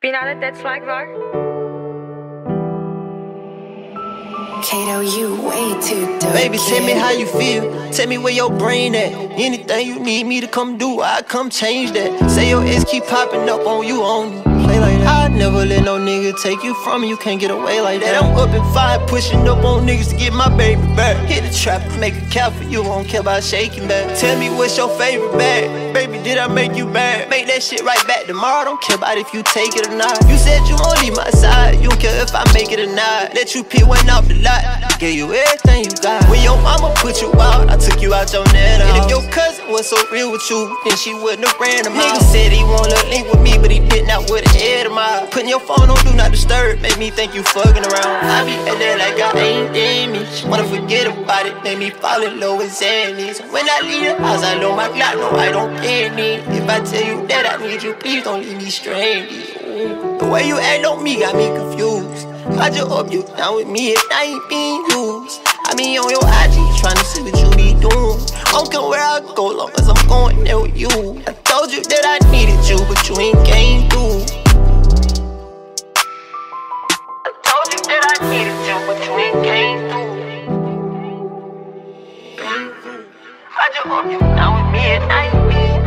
Finale Dead Swag var. Kato, you way too dope. Baby, tell me how you feel. Tell me where your brain at. Anything you need me to come do, I come change that. Say your ex keep popping up on you, on play like that. I never let no nigga take you from me. You can't get away like that. I'm up in 5, pushing up on niggas to get my baby back. Hit the trap, make a cap for you. Won't care about shaking back. Tell me what's your favorite bag. Baby, did I make you bad? Make that shit right back tomorrow. Don't care about if you take it or not. You said you won't leave my side. You don't care if I make it or not. Let you pick one off the lot. Gave you everything you got. When your mama put you out, I took you out your net. And if your cousin was so real with you, then she wouldn't have ran him out. Nigga said he wanna link with me, but he did not with a head of mine. Putting your phone on do not disturb, make me think you fucking around. I be at that like I ain't damaged. Wanna forget about it, make me fall in love with Xannies. When I leave the house, I know my Glock, no, I don't panic. If I tell you that I need you, please don't leave me stranded. The way you act on me got me confused. I just hope you down with me if I ain't being used. I mean on your IG, tryna see what you be doing. I don't care where I go, long as I'm going there with you. I told you that I needed you, but you ain't came through. I told you that I needed you, but you ain't came through. I just hope you down with me if I ain't being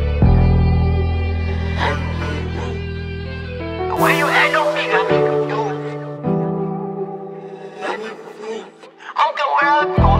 used. The way you act on me got me confused. I don't care where I go.